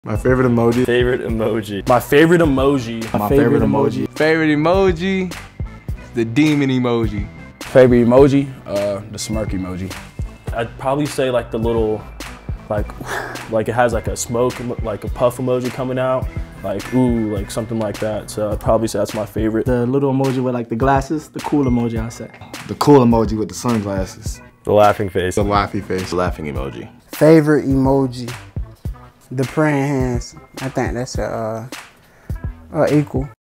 My favorite emoji. Favorite emoji. My favorite emoji. My favorite emoji. Favorite emoji, the demon emoji. Favorite emoji, the smirk emoji. I'd probably say like the little, like it has like a smoke, like a puff emoji coming out, like ooh, like something like that. So I'd probably say that's my favorite. The little emoji with like the glasses, the cool emoji, I'd say. The cool emoji with the sunglasses. The laughing face. The laughy face. The laughing emoji. Favorite emoji, the praying hands. I think that's equal.